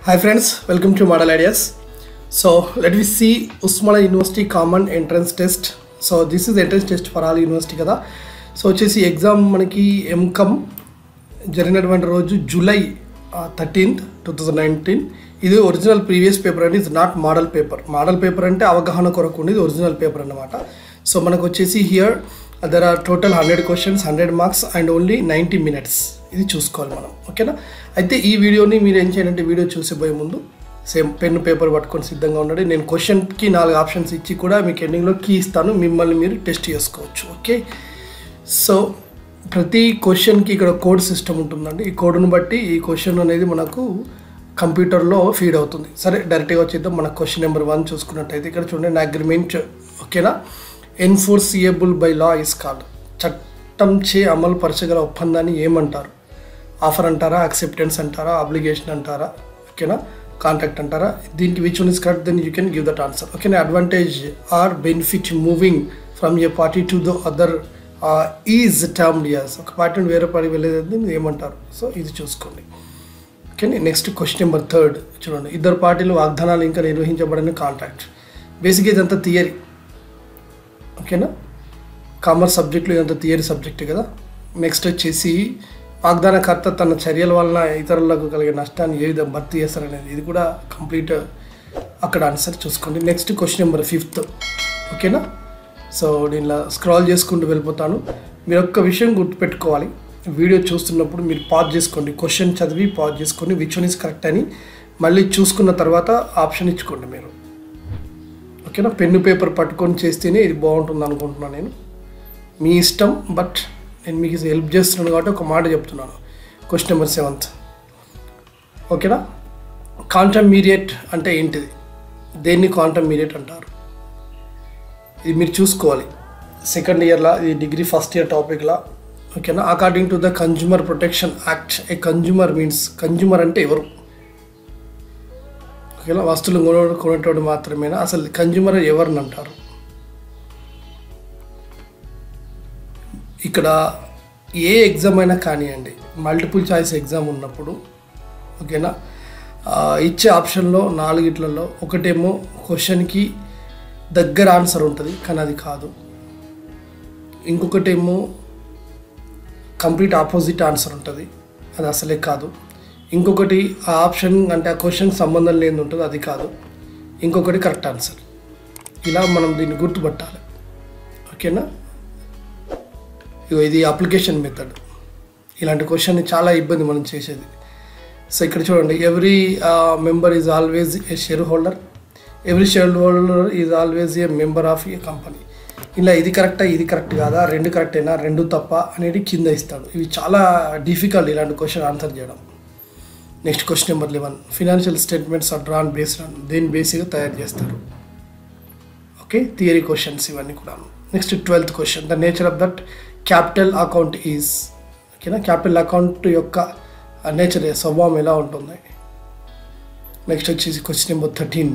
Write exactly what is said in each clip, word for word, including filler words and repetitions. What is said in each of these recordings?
Hi friends, welcome to Model Ideas. So let me see Usmana University Common Entrance Test. So this is the entrance test for all university kada. So వచ్చేసి exam మనకి MCom జరిగినటువంటి రోజు July thirteenth two thousand nineteen. ఇది original previous paper అండి, it's not model paper. Model paper అంటే అవగాహన కొరకు ఉండేది, ఒరిజినల్ పేపర్ అన్నమాట. సో మనకు వచ్చేసి here there are total hundred questions, hundred marks and only ninety minutes. ఇది చూసుకోవాలి మనం, ఓకేనా. అయితే ఈ వీడియోని మీరు ఏం చేయాలంటే వీడియో చూసిపోయే ముందు సేమ్ పెన్ను పేపర్ పట్టుకొని సిద్ధంగా ఉండండి. నేను క్వశ్చన్కి నాలుగు ఆప్షన్స్ ఇచ్చి కూడా మీకు ఎండింగ్లో కీ ఇస్తాను, మిమ్మల్ని మీరు టెస్ట్ చేసుకోవచ్చు, ఓకే. సో ప్రతి క్వశ్చన్కి ఇక్కడ కోడ్ సిస్టమ్ ఉంటుందండి. ఈ కోడ్ను బట్టి ఈ క్వశ్చన్ అనేది మనకు కంప్యూటర్లో ఫీడ్ అవుతుంది. సరే డైరెక్ట్గా వచ్చేద్దాం. మన క్వశ్చన్ నెంబర్ వన్ చూసుకున్నట్టయితే ఇక్కడ చూడండి, అగ్రిమెంట్, ఓకేనా. Enforceable by law is called. చట్టం చే అమలు పరచగల ఒప్పందాన్ని ఏమంటారు? ఆఫర్ అంటారా, యాక్సెప్టెన్స్ అంటారా, అబ్లిగేషన్ అంటారా, ఓకేనా, కాంట్రాక్ట్ అంటారా? దీనికి which one is correct, then you can give that answer, ఓకేనా. Advantage or benefit moving from a party to the other is termed as. ఒక పార్టీ నుండి వేరే పార్టీ వెళ్ళేది ఏమంటారు? సో ఇది చూసుకోండి, okay. Next question number third చూడండి, ఇద్దరు పార్టీలు వాగ్దానాలు ఇంకా నిర్వహించబడిన కాంట్రాక్ట్. బేసిక్గా ఇదంతా థియరీ, ఓకేనా. కామర్స్ సబ్జెక్టులు ఇదంతా థియరీ సబ్జెక్ట్ కదా. నెక్స్ట్ వచ్చేసి వాగ్దానకర్త తన చర్యల వలన ఇతరులకు కలిగే నష్టాన్ని ఏ విధంగా భర్తీ చేస్తారనేది, ఇది కూడా కంప్లీట్ అక్కడ ఆన్సర్ చూసుకోండి. నెక్స్ట్ క్వశ్చన్ నెంబర్ ఫిఫ్త్, ఓకేనా. సో నేను స్క్రాల్ చేసుకుంటూ వెళ్ళిపోతాను. మీరు ఒక్క విషయం గుర్తుపెట్టుకోవాలి, వీడియో చూస్తున్నప్పుడు మీరు పాజ్ చేసుకోండి, క్వశ్చన్ చదివి పాజ్ చేసుకొని విచ్ వన్ ఇస్ కరెక్ట్ అని మళ్ళీ చూసుకున్న తర్వాత ఆప్షన్ ఇచ్చుకోండి మీరు, ఓకేనా. పెన్ను పేపర్ పట్టుకొని చేస్తేనే ఇది బాగుంటుంది అనుకుంటున్నాను నేను, మీ ఇష్టం. బట్ నేను మీకు హెల్ప్ చేస్తున్నాను కాబట్టి ఒక మాట చెప్తున్నాను. క్వశ్చన్ నెంబర్ సెవెంత్, ఓకేనా. కాంటర్మీడియట్ అంటే ఏంటిది? దేన్ని కాంటర్మీడియట్ అంటారు? ఇది మీరు చూసుకోవాలి. సెకండ్ ఇయర్లా, ఇది డిగ్రీ ఫస్ట్ ఇయర్ టాపిక్లా, ఓకేనా. According to the consumer protection act, a consumer means, consumer అంటే ఎవరు? ఓకేనా, వస్తువులు కొన కొనేటోడు మాత్రమేనా? అసలు కన్జ్యూమర్ ఎవరిని అంటారు? ఇక్కడ ఏ ఎగ్జామ్ అయినా కానివ్వండి, మల్టిపుల్ చాయిస్ ఎగ్జామ్ ఉన్నప్పుడు, ఓకేనా, ఇచ్చే ఆప్షన్లో నాలుగిట్లలో ఒకటేమో క్వశ్చన్కి దగ్గర ఆన్సర్ ఉంటుంది కానీ అది కాదు, ఇంకొకటేమో కంప్లీట్ ఆపోజిట్ ఆన్సర్ ఉంటుంది, అది అసలే కాదు, ఇంకొకటి ఆ ఆప్షన్ అంటే ఆ క్వశ్చన్కి సంబంధం లేని ఉంటుంది, అది కాదు, ఇంకొకటి కరెక్ట్ ఆన్సర్. ఇలా మనం దీన్ని గుర్తుపట్టాలి, ఓకేనా. ఇది అప్లికేషన్ మెథడ్. ఇలాంటి క్వశ్చన్ చాలా ఇబ్బంది మనం చేసేది. సో ఇక్కడ చూడండి, every member is always a shareholder, every shareholder is always a member of a company. ఇలా ఇది కరెక్టా, ఇది కరెక్ట్ కాదా, రెండు కరెక్ట్ అయినా, రెండు తప్ప అనేది కింద ఇస్తాడు. ఇవి చాలా డిఫికల్ట్ ఇలాంటి క్వశ్చన్ ఆన్సర్ చేయడం. Next question number eleven, financial statements are drawn based on, దేని బేసిక్గా తయారు చేస్తారు? ఓకే, థియరీ క్వశ్చన్స్ ఇవన్నీ కూడా. Next twelfth question, the nature of that capital account is, ఓకేనా. క్యాపిటల్ అకౌంట్ యొక్క నేచర్, స్వభావం ఎలా ఉంటుంది? నెక్స్ట్ వచ్చేసి క్వశ్చన్ నెంబర్ థర్టీన్,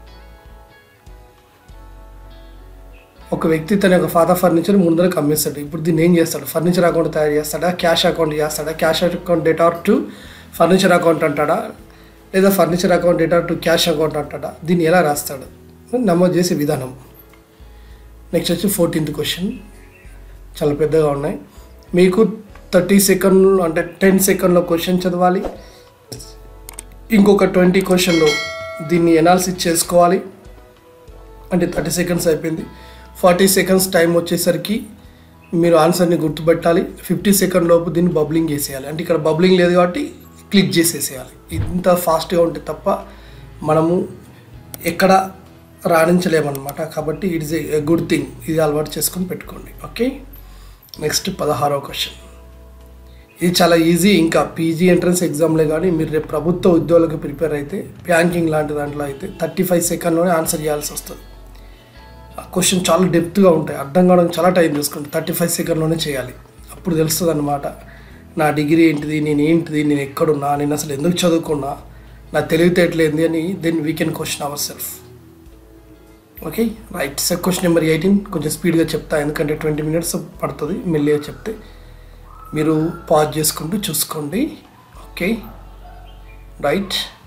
ఒక వ్యక్తి తన యొక్క పాత ఫర్నిచర్ ముందరకు అమ్మేస్తాడు. ఇప్పుడు దీన్ని ఏం చేస్తాడు? ఫర్నిచర్ అకౌంట్ తయారు చేస్తాడా, క్యాష్ అకౌంట్ చేస్తాడా, cash account debtor to furniture account అంటాడా, లేదా furniture account debtor to cash account అంటాడా? దీన్ని ఎలా రాస్తాడు? నమోదు చేసే విధానం. నెక్స్ట్ వచ్చి ఫోర్టీన్త్ క్వశ్చన్, చాలా పెద్దగా ఉన్నాయి. మీకు థర్టీ సెకండ్ అంటే టెన్ సెకండ్లో క్వశ్చన్ చదవాలి, ఇంకొక ట్వంటీ క్వశ్చన్లో దీన్ని ఎనాలిసిస్ చేసుకోవాలి. అంటే థర్టీ సెకండ్స్ అయిపోయింది. ఫార్టీ సెకండ్స్ టైం వచ్చేసరికి మీరు ఆన్సర్ని గుర్తుపెట్టాలి. ఫిఫ్టీ సెకండ్ లోపు దీన్ని బబ్లింగ్ చేసేయాలి. అంటే ఇక్కడ బబ్లింగ్ లేదు కాబట్టి క్లిక్ చేసేసేయాలి. ఇంత ఫాస్ట్గా ఉంటే తప్ప మనము ఎక్కడ రాణించలేమన్నమాట. కాబట్టి it is a good thing, ఇది అలవాటు చేసుకొని పెట్టుకోండి, ఓకే. నెక్స్ట్ పదహారవ క్వశ్చన్, ఇది చాలా ఈజీ. ఇంకా పీజీ ఎంట్రన్స్ ఎగ్జామ్లే కానీ మీరు రేపు ప్రభుత్వ ఉద్యోగులకు ప్రిపేర్ అయితే, బ్యాంకింగ్ లాంటి దాంట్లో అయితే థర్టీ ఫైవ్ సెకండ్లోనే ఆన్సర్ చేయాల్సి వస్తుంది. ఆ క్వశ్చన్ చాలా డెప్త్గా ఉంటాయి, అర్థం కావడానికి చాలా టైం తీసుకుంటుంది. థర్టీ ఫైవ్ సెకండ్లోనే చేయాలి, అప్పుడు తెలుస్తుంది అన్నమాట నా డిగ్రీ ఏంటిది, నేను ఏంటిది, నేను ఎక్కడున్నా, నేను అసలు ఎందుకు చదువుకున్నా, నా తెలివితేటలేంది అని. Then we can question ourself, okay right. So question number eighteen కొంచెం స్పీడ్గా చెప్తా, ఎందుకంటే ట్వంటీ మినిట్స్ పడుతుంది మెల్లిగా చెప్తే. మీరు పాజ్ చేసుకుంటూ చూసుకోండి, ఓకే రైట్.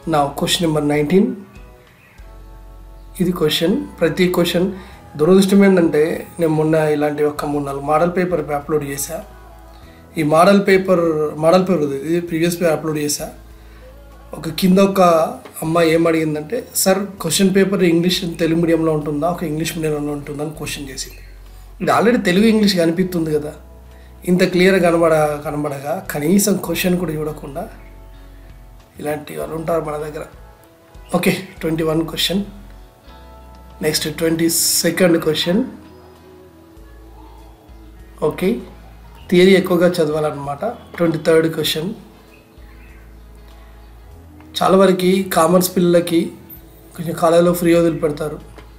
నా క్వశ్చన్ నెంబర్ నైన్టీన్. ఇది క్వశ్చన్. ప్రతి క్వశ్చన్ దురదృష్టం ఏంటంటే నేను మొన్న ఇలాంటి ఒక మూడు నాలుగు మోడల్ పేపర్ అప్లోడ్ చేశా. ఈ మోడల్ పేపర్ మోడల్ పేపర్ ఇది ప్రీవియస్ పేపర్ అప్లోడ్ చేశా. ఒక కింద ఒక అమ్మాయి ఏం అడిగిందంటే, sir question paper English Telugu మీడియంలో ఉంటుందా, ఒక ఇంగ్లీష్ మీడియంలో ఉంటుందా అని క్వశ్చన్ చేసింది. ఇది ఆల్రెడీ తెలుగు ఇంగ్లీష్ కనిపిస్తుంది కదా, ఇంత క్లియర్గా కనబడ కనబడగా కనీసం క్వశ్చన్ కూడా చూడకుండా ఇలాంటి వాళ్ళు ఉంటారు మన దగ్గర. Okay, twenty one question. Next twenty second question. Okay, theory ఎక్కువగా చదవాలన్నమాట. Twenty third question. చాలా వరకు కామర్స్ పిల్లలకి కొంచెం కాలేజీలో ఫ్రీ వదిలిపెడతారు,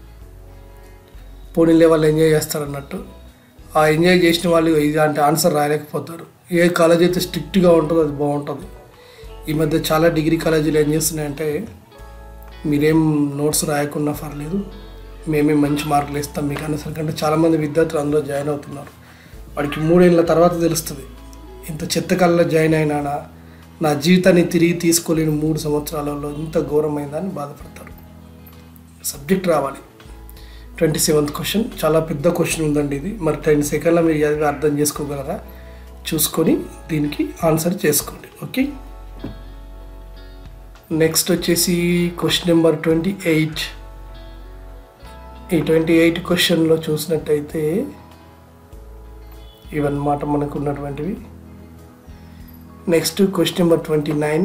పోనీలే వాళ్ళు ఎంజాయ్ చేస్తారు అన్నట్టు. ఆ ఎంజాయ్ చేసిన వాళ్ళు ఇలాంటి ఆన్సర్ రాయలేకపోతారు. ఏ కాలేజ్ అయితే స్ట్రిక్ట్గా ఉంటుందో అది బాగుంటుంది. ఈ మధ్య చాలా డిగ్రీ కాలేజీలు ఏం చేస్తున్నాయంటే, మీరేం నోట్స్ రాయకుండా పర్లేదు, మేమే మంచి మార్కులు ఇస్తాం మీకు అనేసరికి అంటే చాలామంది విద్యార్థులు అందులో జాయిన్ అవుతున్నారు. వాడికి మూడేళ్ళ తర్వాత తెలుస్తుంది, ఇంత చెత్త కళ్ళలో జాయిన్ అయినానా, నా జీవితాన్ని తిరిగి తీసుకోలేని మూడు సంవత్సరాలలో ఇంత ఘోరమైందని బాధపడతారు. సబ్జెక్ట్ రావాలి. Twenty seventh question. చాలా పెద్ద క్వశ్చన్ ఉందండి ఇది. మరి టెన్ సెకండ్లో మీరు చదివి అర్థం చేసుకోగలరా? చూసుకొని దీనికి ఆన్సర్ చేసుకోండి. ఓకే, నెక్స్ట్ వచ్చేసి క్వశ్చన్ నెంబర్ ట్వంటీ ఎయిట్. ఈ ట్వంటీ ఎయిట్ క్వశ్చన్లో చూసినట్టయితే ఇవన్నమాట మనకు ఉన్నటువంటివి. Next question number twenty nine.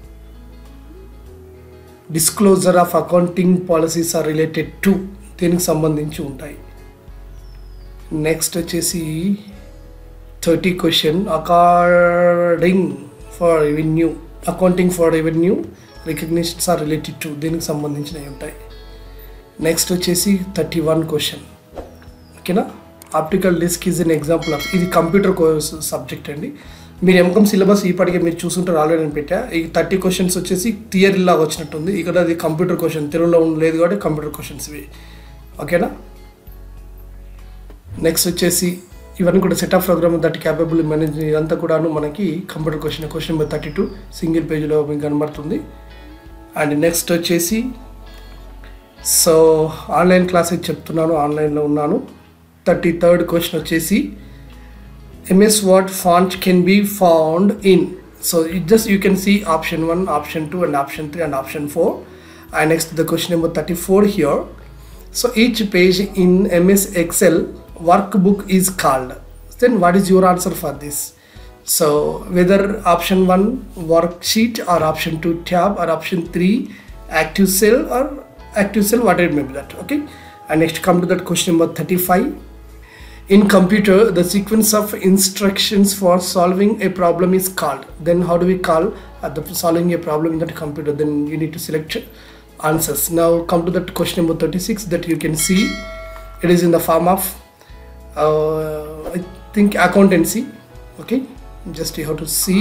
Disclosure of accounting policies are related to, దీనికి సంబంధించి ఉంటాయి. నెక్స్ట్ వచ్చేసి thirty question. According for revenue, accounting for revenue recognitions are related to, దీనికి సంబంధించినవి ఉంటాయి. నెక్స్ట్ వచ్చేసి థర్టీ వన్ క్వశ్చన్. ఓకేనా, optical disk is an example of, ఇది కంప్యూటర్ కోర్స్ సబ్జెక్ట్ అండి. మీరు ఎంకామ్ సిలబస్ ఇప్పటికే మీరు చూసుంటారు, ఆల్రెడీ నేను పెట్టా. ఈ థర్టీ క్వశ్చన్స్ వచ్చేసి థియరీ లాగా వచ్చినట్టుంది. ఇక్కడ అది కంప్యూటర్ క్వశ్చన్, తెలుగులో లేదు కాబట్టి కంప్యూటర్ క్వశ్చన్స్ ఇవి. ఓకేనా, నెక్స్ట్ వచ్చేసి ఇవన్నీ కూడా set of program that capable manage, ఇదంతా కూడాను మనకి computer question. Question number thirty two single పేజ్లో మీకు కనబడుతుంది. అండ్ నెక్స్ట్ వచ్చేసి, సో ఆన్లైన్ క్లాసెస్ చెప్తున్నాను, ఆన్లైన్లో ఉన్నాను. థర్టీ థర్డ్ క్వశ్చన్ వచ్చేసి, M S Word font can be found in, so it just you can see option one, option two and option three and option four. And next the question number thirty-four here. So each page in M S Excel workbook is called, then what is your answer for this? So whether option one worksheet or option two tab or option three active cell or active cell, whatever it may be that. Okay, and next come to that question number thirty-five. In computer, the sequence of instructions for solving a problem is called. Then how do we call uh, the solving a problem in that computer? Then you need to select answers. Now come to that question number thirty-six that you can see. It is in the form of, uh, I think, accountancy. Okay, just you have to see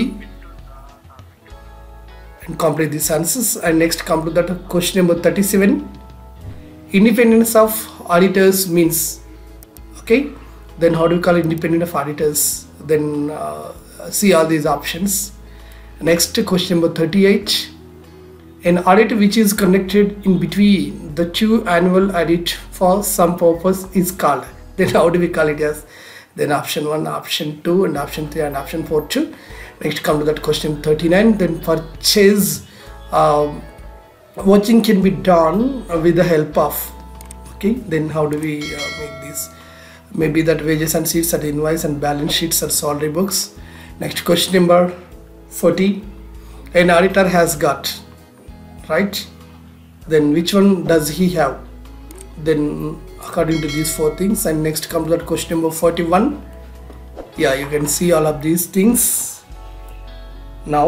and complete these answers. And next come to that question number thirty-seven. Independence of auditors means. Okay, then how do we call independent of auditors? Then uh, see all these options. Next question number thirty-eight. An audit which is conducted in between the two annual audit for some purpose is called. Then how do we call it as? Then option one, option two and option three and option four too. Next come to that question thirty-nine. Then purchase uh, watching can be done with the help of. Okay, then how do we uh, make this? Maybe that wages and receipts are invoice and balance sheets are salary books. Next question number forty. An auditor has got, right? Then which one does he have? Then according to these four things. And next come to that question number forty-one. Yeah, you can see all of these things. Now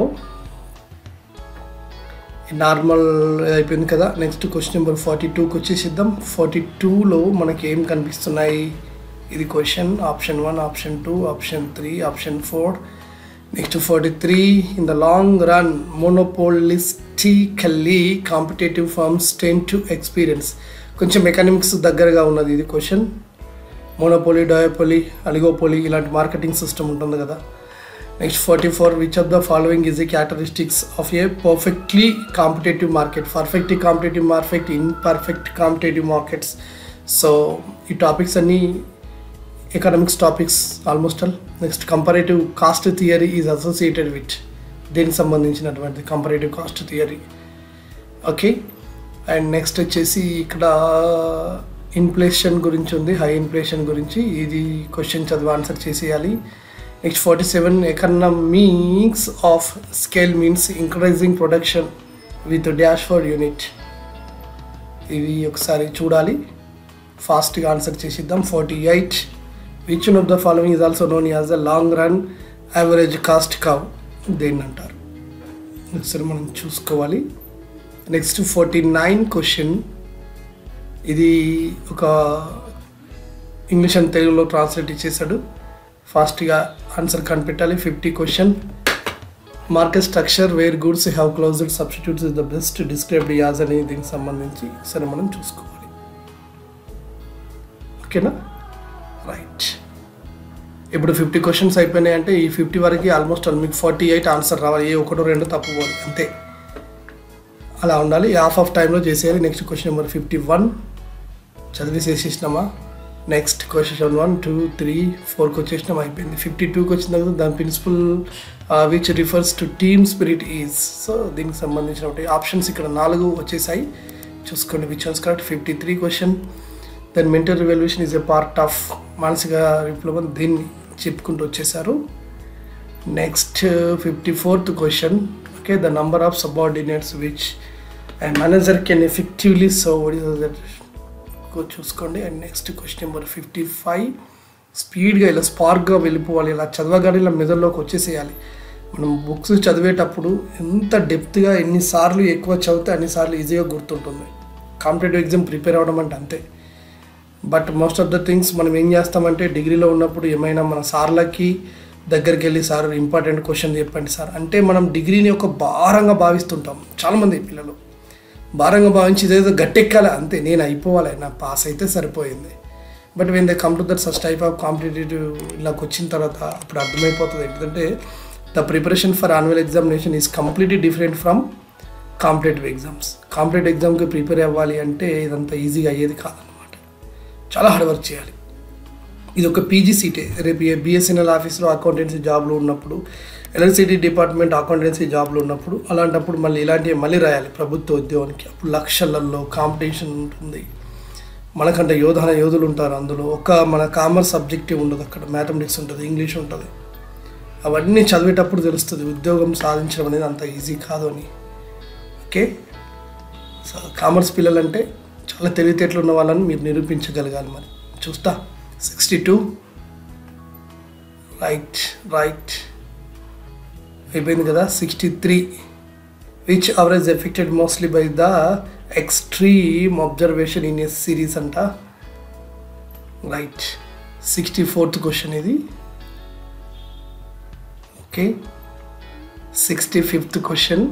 normal అయిపోయింది కదా. Next question number forty టూకి వచ్చేసిద్దాం. Forty టూలో మనకి ఏం కనిపిస్తున్నాయి? ఇది question option one, option two, option three, option four. Next forty three. In the long run monopolistically competitive firms tend to experience. కొంచెం mechanics దగ్గరగా ఉన్నది ఇది క్వశ్చన్. మోనోపోలీ, డయోపోలీ, అలిగోపోలీ ఇలాంటి మార్కెటింగ్ సిస్టమ్ ఉంటుంది కదా. Next forty four which of the following is the characteristics of a perfectly competitive market. Perfectly competitive market, imperfect competitive markets. So ఈ topics అన్నీ economics topics almost all. Next comparative cost theory is associated with, దీనికి సంబంధించినటువంటి comparative cost theory. Okay, and next వచ్చేసి ఇక్కడ inflation గురించి ఉంది, high inflation గురించి. ఇది క్వశ్చన్ చదివి ఆన్సర్ చేసేయాలి. Next forty seven economics of scale means increasing production with dash for unit. ఇవి ఒకసారి చూడాలి, ఫాస్ట్గా ఆన్సర్ చేసిద్దాం. Forty eight which one of the following is also known as the long run average cost curve, దేన్ని అంటారు ఒకసారి మనం చూసుకోవాలి. నెక్స్ట్ ఫార్టీ నైన్ క్వశ్చన్, ఇది ఒక ఇంగ్లీష్ అండ్ తెలుగులో ట్రాన్స్లేట్ ఇచ్చేసాడు, ఫాస్ట్గా ఆన్సర్ కనిపెట్టాలి. Fifty question market structure where goods have closed substitutes is the best described as అని దీనికి సంబంధించి సరే మనం చూసుకోవాలి. ఓకేనా, రైట్. ఇప్పుడు ఫిఫ్టీ క్వశ్చన్స్ అయిపోయినాయి అంటే ఈ ఫిఫ్టీ వరకు ఆల్మోస్ట్ మీకు ఫార్టీ ఎయిట్ ఆన్సర్ రావాలి, ఏ ఒకటో రెండు తప్పుకోవాలి అంతే, అలా ఉండాలి. హాఫ్ ఆఫ్ టైంలో చేసేయాలి. Next question number fifty one చదివేసేసినామా. Next question one two three ఫోర్కి వచ్చేసినాం, అయిపోయింది. ఫిఫ్టీ టూకి వచ్చిన తర్వాత దాని principle which refers to team spirit is. So దీనికి సంబంధించిన ఆప్షన్స్ ఇక్కడ నాలుగు వచ్చేసాయి, చూసుకోండి which ones correct. Fifty three question then mental revolution is a part of మానసిక విప్లవం, దీన్ని చెప్పుకుంటూ వచ్చేసారు. Next fifty fourth question, okay, the number of subordinates which and manager can effectively serve that చూసుకోండి. And next question number fifty five స్పీడ్గా ఇలా స్పార్క్గా వెళ్ళిపోవాలి, ఇలా చదవగానే ఇలా మెదడులోకి వచ్చేసేయాలి. మనం బుక్స్ చదివేటప్పుడు ఎంత డెప్త్గా ఎన్నిసార్లు ఎక్కువ చదివితే అన్నిసార్లు ఈజీగా గుర్తుంటుంది. కాంపిటేటివ్ ఎగ్జామ్ ప్రిపేర్ అవ్వడం అంటే అంతే. But most of the things మనం ఏం చేస్తామంటే డిగ్రీలో ఉన్నప్పుడు ఏమైనా మన సార్లకి దగ్గరికి వెళ్ళి సార్ ఇంపార్టెంట్ క్వశ్చన్ చెప్పండి సార్ అంటే మనం డిగ్రీని ఒక భారంగా భావిస్తుంటాం. చాలామంది పిల్లలు భారంగా భావించి ఇదేదో గట్టెక్కాలి అంతే, నేను అయిపోవాలి, నా పాస్ అయితే సరిపోయింది. But when they come to that such type of competitive ఇలాగ వచ్చిన తర్వాత అప్పుడు అర్థమైపోతుంది ఏంటంటే the preparation for annual examination is completely different from competitive exams. Competitive ఎగ్జామ్కి ప్రిపేర్ అవ్వాలి అంటే ఇదంతా ఈజీగా అయ్యేది కాదనమాట, చాలా హార్డ్ వర్క్ చేయాలి. ఇది ఒక పీజీ సీటే. రేపు బిఎస్ఎన్ఎల్ ఆఫీస్లో అకౌంటెన్సీ జాబ్లో ఉన్నప్పుడు, ఎల్ఎల్సిటీ డిపార్ట్మెంట్ అకౌంటెన్సీ జాబ్లో ఉన్నప్పుడు, అలాంటప్పుడు మళ్ళీ ఇలాంటివి మళ్ళీ రాయాలి ప్రభుత్వ ఉద్యోగానికి. అప్పుడు లక్షలలో కాంపిటీషన్ ఉంటుంది, మనకంటే యోధన యోధులు ఉంటారు అందులో. ఒక మన కామర్స్ సబ్జెక్టివ్ ఉండదు అక్కడ, మ్యాథమెటిక్స్ ఉంటుంది, ఇంగ్లీష్ ఉంటుంది. అవన్నీ చదివేటప్పుడు తెలుస్తుంది ఉద్యోగం సాధించడం అనేది అంత ఈజీ కాదు అని. ఓకే, సో కామర్స్ పిల్లలంటే చాలా తెలివితేటలు ఉన్న వాళ్ళని మీరు నిరూపించగలగాలి. మరి చూస్తా. సిక్స్టీ టూ రైట్ రైట్ అయిపోయింది కదా. Sixty three which average affected mostly by the extreme observation in a series అంట. రైట్. సిక్స్టీ ఫోర్త్ క్వశ్చన్ ఇది. Okay, sixty fifth question.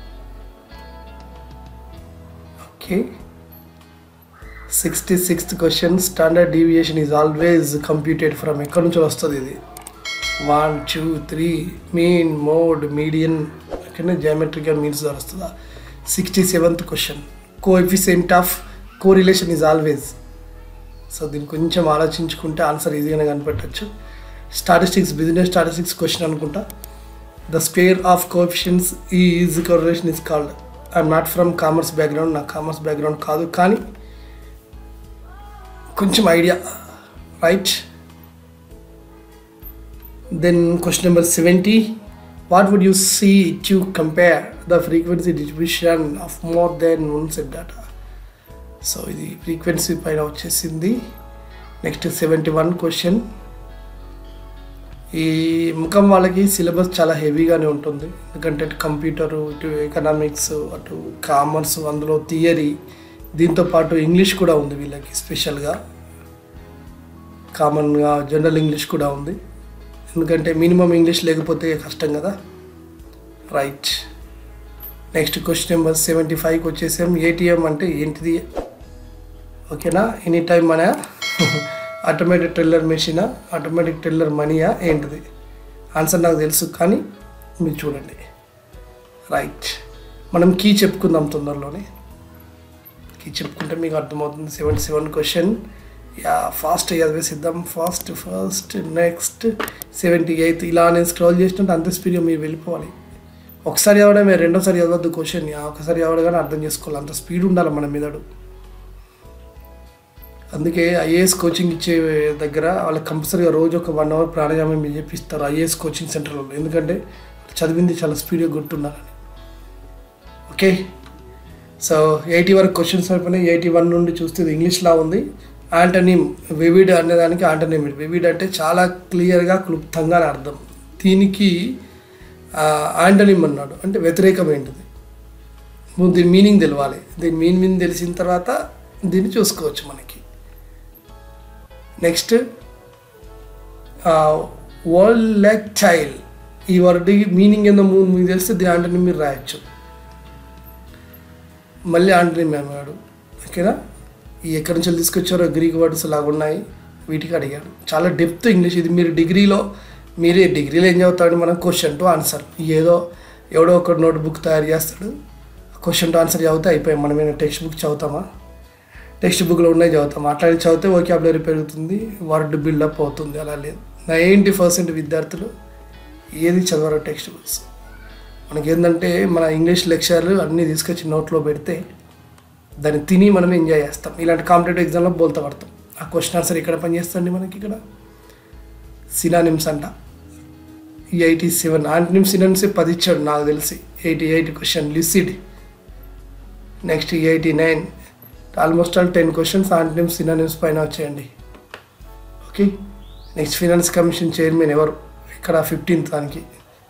Okay, sixty sixth question standard deviation is always computed from. ఎక్కడి నుంచి వస్తుంది ఇది? One two three mean mode median ఓకేనా, geometrical means ద్వారా వస్తుందా? Sixty seventh question coefficient of correlation is always. So దీన్ని కొంచెం ఆలోచించుకుంటే ఆన్సర్ ఈజీగానే కనిపెట్టచ్చు. స్టాటిస్టిక్స్ బిజినెస్ స్టాటిస్టిక్స్ క్వశ్చన్ అనుకుంటా. The square of coefficients is correlation is called. I'm not from commerce background, నాకు కామర్స్ బ్యాక్గ్రౌండ్ కాదు, కానీ కొంచెం idea. Right. Then question number seventy what would you see to compare the frequency distribution of more than one set data. So ఇది frequency పైన వచ్చేసింది. Next seventy one question. ఈ ముఖం వాళ్ళకి సిలబస్ చాలా హెవీగానే ఉంటుంది, ఎందుకంటే కంప్యూటరు, ఇటు ఎకనామిక్స్, అటు కామర్స్, అందులో థియరీ, దీంతోపాటు ఇంగ్లీష్ కూడా ఉంది వీళ్ళకి స్పెషల్గా. కామన్గా జనరల్ ఇంగ్లీష్ కూడా ఉంది, ఎందుకంటే మినిమం ఇంగ్లీష్ లేకపోతే కష్టం కదా. Right. Next question number seventy ఫైవ్కి వచ్చేసాం. ఏటీఎం అంటే ఏంటిది? ఓకేనా, ఎనీ టైం మన ఆటోమేటిక్ టెల్లర్ మెషినా, ఆటోమేటిక్ టెల్లర్ మనీయా ఏంటిది? ఆన్సర్ నాకు తెలుసు, కానీ మీరు చూడండి. రైట్, మనం కీ చెప్పుకుందాం తొందరలోనే. కీ చెప్పుకుంటే మీకు అర్థమవుతుంది. Seventy seven question. Yeah fast చదివేసిద్దాం. Fast first next seventy eighth. ఇలా నేను స్క్రోల్ చేసినట్టు అంత స్పీడ్గా మీరు వెళ్ళిపోవాలి. ఒకసారి చదవడమే, రెండోసారి చదవద్దు క్వశ్చన్. ఒకసారి చదవడగానే అర్థం చేసుకోవాలి, అంత స్పీడ్ ఉండాలి మన మీదడు. అందుకే ఐఏఎస్ కోచింగ్ ఇచ్చే దగ్గర వాళ్ళకి కంపల్సరీగా రోజు ఒక వన్ అవర్ ప్రాణాయామం చేపిస్తారు ఐఏఎస్ కోచింగ్ సెంటర్లో. ఎందుకంటే చదివింది చాలా స్పీడ్గా గుర్తుండాలని. ఓకే, సో ఎయిటీ వరకు క్వశ్చన్స్ అయిపోయినాయి. ఎయిటీ వన్ నుండి చూస్తే ఇది ఇంగ్లీష్లా ఉంది. యాంటనిమ్, వివిడ్ అనేదానికి యాంటనిమ్. వివిడ్ అంటే చాలా క్లియర్గా క్లుప్తంగా అర్థం. దీనికి యాంటనిమ్ అన్నాడు అంటే వ్యతిరేకం ఏంటిది, దీని మీనింగ్ తెలవాలి. దీని మీనింగ్ తెలిసిన తర్వాత దీన్ని చూసుకోవచ్చు మనకి. Next volatile. ఈ వర్డ్ మీనింగ్ ఏందో మీకు తెలిస్తే దీని యాంటనిమ్ మీరు రాయొచ్చు. మళ్ళీ యాంటనిమ్ అన్నాడు. ఓకేనా, ఈ ఎక్కడి నుంచి తీసుకొచ్చారో గ్రీక్ వర్డ్స్ లాగా ఉన్నాయి, వీటికి అడిగాడు. చాలా డెప్త్ ఇంగ్లీష్ ఇది. మీరు డిగ్రీలో మీరే డిగ్రీలో ఏం చదువుతాడు, మనం క్వశ్చన్ టు ఆన్సర్. ఏదో ఎవడో ఒక నోట్బుక్ తయారు చేస్తాడు, క్వశ్చన్ టు ఆన్సర్ చదివితే అయిపోయాం. మనం ఏమైనా టెక్స్ట్ బుక్ చదువుతామా? టెక్స్ట్ బుక్లో ఉన్నాయి చదువుతాం. అట్లాంటి చదివితే వొకాబులరీ పెరుగుతుంది, వర్డ్ బిల్డప్ అవుతుంది. అలా లేదు. నైంటీ పర్సెంట్ విద్యార్థులు ఏది చదవరు టెక్స్ట్ బుక్స్. మనకి ఏంటంటే మన ఇంగ్లీష్ లెక్చర్లు అన్నీ తీసుకొచ్చి నోట్లో పెడితే దాన్ని తిని మనం ఎంజాయ్ చేస్తాం. ఇలాంటి కాంపిటేటివ్ ఎగ్జామ్లో బోల్తా పడతాం. ఆ క్వశ్చన్ ఆన్సర్ ఇక్కడ పనిచేస్తుంది మనకి. ఇక్కడ సినానిమ్స్ అంట ఎయిటీ సెవెన్ యాంటనిమ్స్ సినానిమ్స్ పది ఇచ్చాడు నాకు తెలిసి. Eighty eight question lucid. Next eighty nine almost all ten questions antonyms synonyms పైన వచ్చాయండి. Okay, next finance commission chairman ఎవరు, ఇక్కడ ఫిఫ్టీన్త్ దానికి.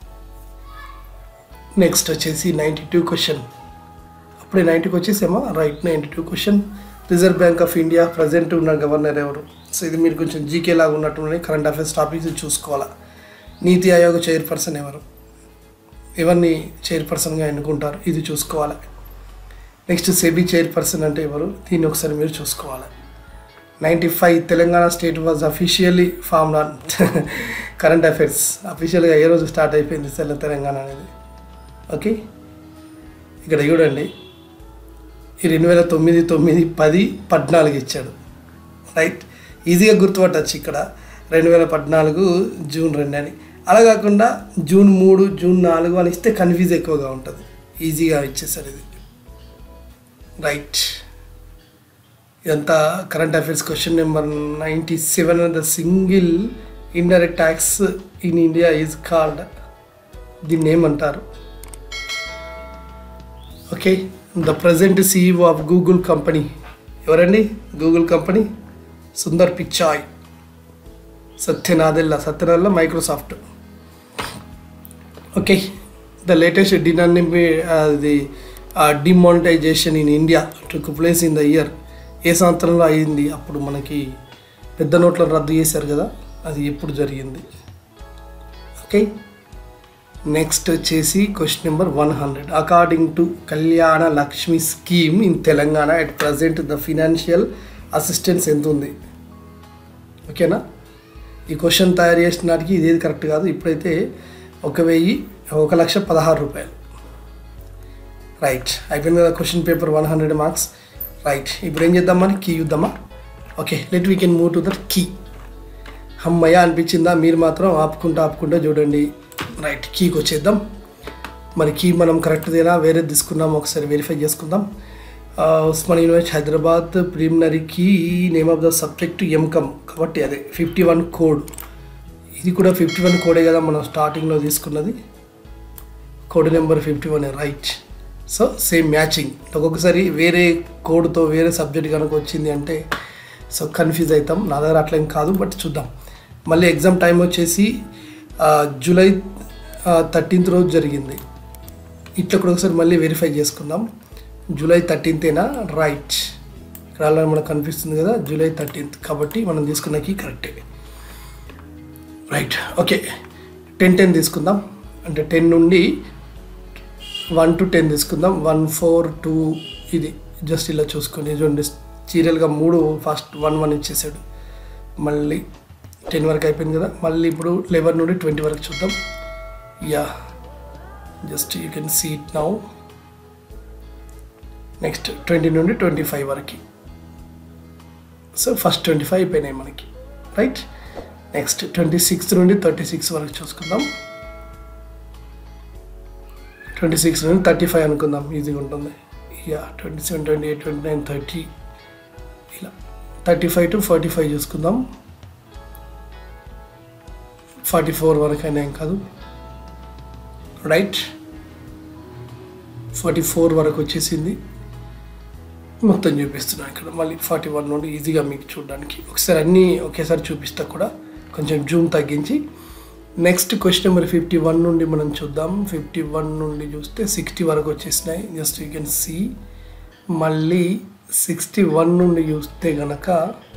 నెక్స్ట్ వచ్చేసి నైంటీ టూ క్వశ్చన్. అప్పుడే నైంటీకి వచ్చేసేమో. Right, ninety two question. Reserve bank of India present ఉన్న గవర్నర్ ఎవరు? సో ఇది మీరు కొంచెం జీకే లాగా ఉన్నట్టు కరెంట్ అఫైర్స్ టాపిక్స్ చూసుకోవాలా. నీతి ఆయోగ్ చైర్పర్సన్ ఎవరు, ఎవరిని చైర్పర్సన్గా ఎన్నుకుంటారు, ఇది చూసుకోవాలి. నెక్స్ట్ సెబీ చైర్పర్సన్ అంటే ఎవరు, దీన్ని ఒకసారి మీరు చూసుకోవాలి. Ninety five Telangana state was officially formed on current affairs. అఫీషియల్గా ఏ రోజు స్టార్ట్ అయిపోయింది తెల్ల తెలంగాణ అనేది. ఓకే, ఇక్కడ చూడండి, ఈ రెండు వేల తొమ్మిది తొమ్మిది పది పద్నాలుగు ఇచ్చాడు. రైట్, ఈజీగా గుర్తుపట్టచ్చు. ఇక్కడ రెండు వేల పద్నాలుగు జూన్ రెండు అని, అలా కాకుండా జూన్ మూడు జూన్ నాలుగు అని ఇస్తే కన్ఫ్యూజ్ ఎక్కువగా ఉంటుంది. ఈజీగా ఇచ్చేసారు ఇది. రైట్, ఇదంతా current affairs. Question number ninety seven. The single indirect tax in India is called, దీన్ని ఏమంటారు? Okay, the present CEO of Google company ఎవరండి? Google company Sundar Pichai. Satya Nadella, Satya Nadella Microsoft. Okay, the latest డినామి అది demonetization in India took place in the year, ఏ సంవత్సరంలో అయింది? అప్పుడు మనకి పెద్ద నోట్లను రద్దు చేశారు కదా, అది ఎప్పుడు జరిగింది? ఓకే, నెక్స్ట్ వచ్చేసి question number one hundred. According to Kalyana Lakshmi scheme in Telangana at present the financial assistance ఎంత ఉంది? ఓకేనా, ఈ క్వశ్చన్ తయారు చేసిన నాటికి ఇదేది కరెక్ట్ కాదు. ఇప్పుడైతే ఒక వెయ్యి ఒక లక్ష పదహారు రూపాయలు. రైట్, అయిపోయింది కదా question paper. One hundred marks. Right, ఇప్పుడు ఏం చేద్దాం, మరి కీ చూద్దామా? Okay, let we can move to that key. అమ్మయ్య అనిపించిందా? మీరు మాత్రం ఆపుకుంటూ ఆపుకుంటూ చూడండి. రైట్, కీకి వచ్చేద్దాం. మరి కీ మనం కరెక్ట్దేనా వేరేది తీసుకున్నాం ఒకసారి వెరిఫై చేసుకుందాం. Osmania university Hyderabad preliminary key name of the subject MCom, కాబట్టి అదే ఫిఫ్టీ వన్ కోడ్. ఇది కూడా ఫిఫ్టీ వన్ కోడే కదా మనం స్టార్టింగ్లో తీసుకున్నది. Code number fifty one. Right, so same matching. ఒక్కొక్కసారి వేరే కోడ్తో వేరే సబ్జెక్ట్ కనుక వచ్చింది అంటే సో కన్ఫ్యూజ్ అవుతాం. నా దగ్గర అట్లేం కాదు, బట్ చూద్దాం. మళ్ళీ ఎగ్జామ్ టైం వచ్చేసి జూలై థర్టీన్త్ రోజు జరిగింది. ఇట్లా కూడా ఒకసారి మళ్ళీ వెరిఫై చేసుకుందాం. జూలై థర్టీన్తేనా? రైట్, ఇక్కడ అలా మనకు కనిపిస్తుంది కదా జూలై థర్టీన్త్, కాబట్టి మనం తీసుకున్న కీ కరెక్టే. రైట్, ఓకే, టెన్ టెన్ తీసుకుందాం. అంటే టెన్ నుండి వన్ టు టెన్ తీసుకుందాం. వన్ ఫోర్ టూ ఇది జస్ట్ ఇలా చూసుకొని చూడండి, సీరియల్గా మూడు ఫస్ట్ వన్ వన్ ఇచ్చేసాడు. మళ్ళీ టెన్ వరకు అయిపోయింది కదా. మళ్ళీ ఇప్పుడు లెవెన్ నుండి ట్వంటీ వరకు చూద్దాం. Yeah just you can see it now. Next twenty నుండి ట్వంటీ ఫైవ్ వరకు. సో ఫస్ట్ ట్వంటీ ఫైవ్ అయిపోయినాయి మనకి, రైట్. నెక్స్ట్ ట్వంటీ సిక్స్త్ నుండి థర్టీ సిక్స్ వరకు చూసుకుందాం. ట్వంటీ సిక్స్ నుండి థర్టీ ఫైవ్ అనుకుందాం, ఈజీగా ఉంటుంది. Yeah twenty seven twenty eight twenty nine thirty ఇలా thirty five to forty five చూసుకుందాం. ఫార్టీ ఫోర్ వరకు అయినా ఏం కాదు, రైట్. ఫార్టీ ఫోర్ వరకు వచ్చేసింది, మొత్తం చూపిస్తున్నాను ఇక్కడ. మళ్ళీ ఫార్టీ వన్ నుండి ఈజీగా మీకు చూడడానికి. ఒకసారి అన్నీ ఒకేసారి చూపిస్తా కూడా, కొంచెం జూమ్ తగ్గించి. Next question number fifty one నుండి మనం చూద్దాం. ఫిఫ్టీ వన్ నుండి చూస్తే సిక్స్టీ వరకు వచ్చేసినాయి, జస్ట్ యూ కెన్ సీ. మళ్ళీ సిక్స్టీ వన్ నుండి చూస్తే కనుక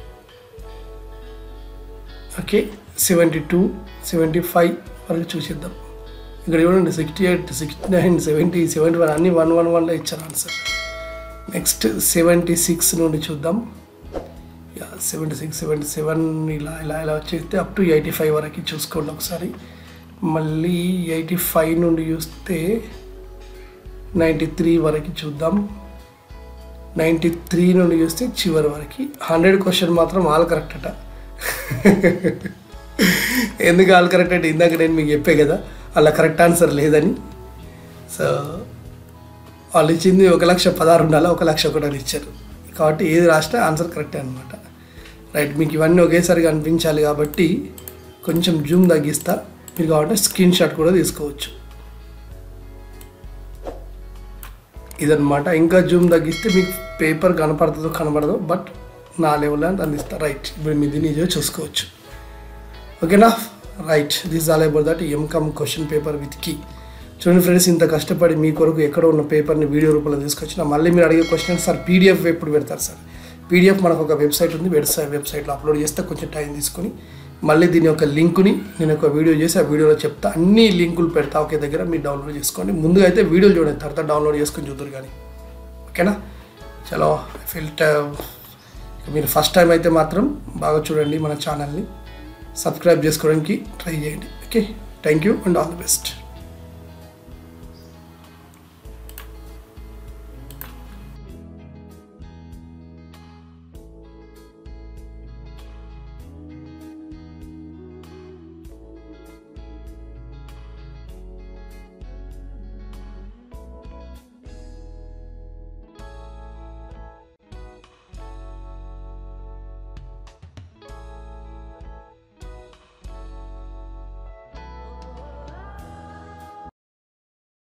okay seventy two seventy five వరకు చూసిద్దాం. ఇక్కడ చూడండి sixty eight sixty nine seventy seventy one అన్నీ వన్ వన్ వన్లో ఇచ్చారు ఆన్సర్. నెక్స్ట్ సెవెంటీ సిక్స్ నుండి చూద్దాం. Yeah seventy six seventy seven ఇలా ఇలా ఇలా వచ్చేస్తే అప్ టు ఎయిటీ ఫైవ్ వరకు చూసుకోండి ఒకసారి. మళ్ళీ ఎయిటీ ఫైవ్ నుండి చూస్తే నైంటీ త్రీ వరకు చూద్దాం. నైంటీ త్రీ నుండి చూస్తే చివరి వరకు. హండ్రెడ్ క్వశ్చన్ మాత్రం ఆల్ కరెక్ట్ అట. ఎందుకు ఆల్ కరెక్ట్ అంటే ఇందాక నేను మీకు చెప్పే కదా అలా కరెక్ట్ ఆన్సర్ లేదని. సో వాళ్ళు ఇచ్చింది ఒక లక్ష పదహారు ఉండాలి, ఒక లక్ష ఒకటి ఇచ్చారు. కాబట్టి ఏది రాస్తే ఆన్సర్ కరెక్టే అనమాట, రైట్. మీకు ఇవన్నీ ఒకేసారి కనిపించాలి కాబట్టి కొంచెం జూమ్ తగ్గిస్తా. మీరు కావాలంటే స్క్రీన్ షాట్ కూడా తీసుకోవచ్చు. ఇదన్నమాట. ఇంకా జూమ్ తగ్గిస్తే మీకు పేపర్ కనపడుతుందో కనపడదో, బట్ నా లెవెల్లో అందిస్తా, రైట్. ఇప్పుడు మీ దీన్ని ఇదే చూసుకోవచ్చు, ఓకేనా, right. This all about that MCom question paper with key. చూడండి ఫ్రెండ్స్, ఇంత కష్టపడి మీ కొరకు ఎక్కడ ఉన్న పేపర్ని వీడియో రూపంలో తీసుకొచ్చిన. మళ్ళీ మీరు అడిగే క్వశ్చన్ సార్ పీడిఎఫ్ ఎప్పుడు పెడతారు సార్? పీడిఎఫ్ మనకు ఒక వెబ్సైట్ ఉంది, వెబ్సైట్ వెబ్సైట్లో అప్లోడ్ చేస్తే కొంచెం టైం తీసుకొని మళ్ళీ దీని యొక్క లింకుని నేను ఒక వీడియో చేసి ఆ వీడియోలో చెప్తా. అన్ని లింకులు పెడతా ఒకే దగ్గర, మీరు డౌన్లోడ్ చేసుకోండి. ముందుగా అయితే వీడియోలు చూడండి, తర్వాత డౌన్లోడ్ చేసుకొని చూద్దరు కానీ, ఓకేనా. చలో ఫిల్ట మీరు ఫస్ట్ టైం అయితే మాత్రం బాగా చూడండి, మన ఛానల్ని సబ్స్క్రైబ్ చేసుకోవడానికి ట్రై చేయండి. Okay, thank you and all the best.